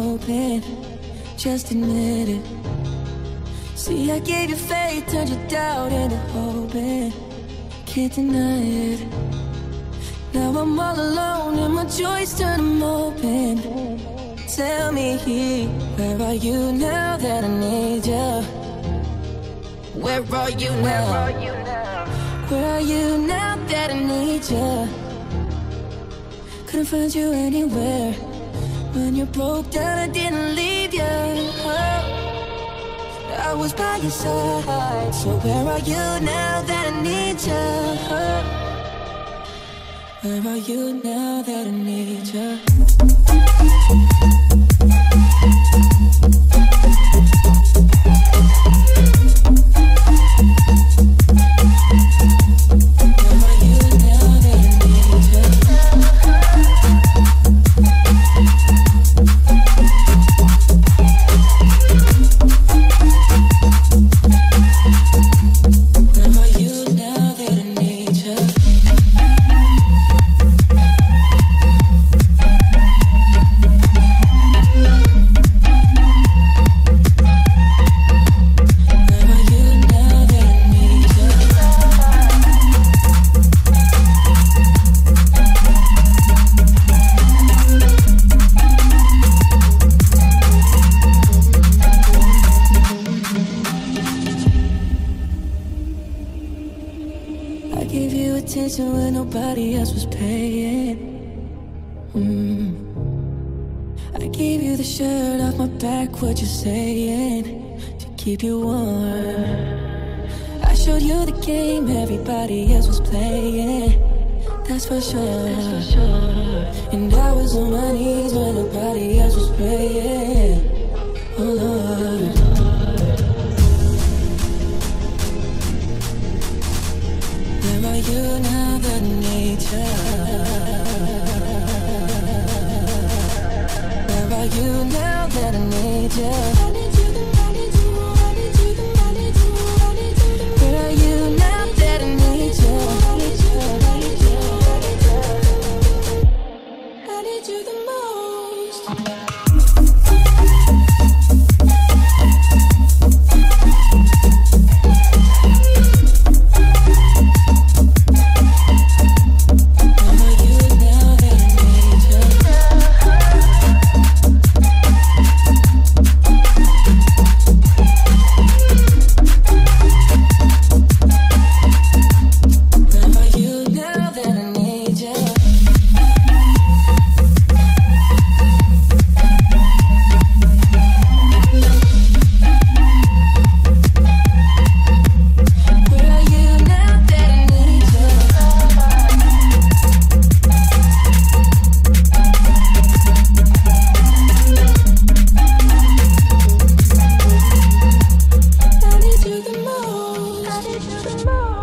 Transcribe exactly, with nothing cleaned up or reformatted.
open, just admit it. See, I gave you faith, turned your doubt into hope, and can't deny it. Now I'm all alone and my joys turn them open. Tell me, where are you now that I need you? Where are you now? Where are you now that I need you? Couldn't find you anywhere. When you broke down, I didn't leave you. I was by your side. So where are you now that I need you? Where are you now that I need you? When nobody else was paying. mm. I gave you the shirt off my back, what you saying, to keep you warm. I showed you the game everybody else was playing, that's for sure, that's for sure. And I was on my knees when nobody else was praying. Oh Lord, where are you now that I need you? Where are you now that I need you? I need you, I need you, I need you, I need you, I need you. Where are you now that I need you? I need you, I need you, I need you the most. I need you the most.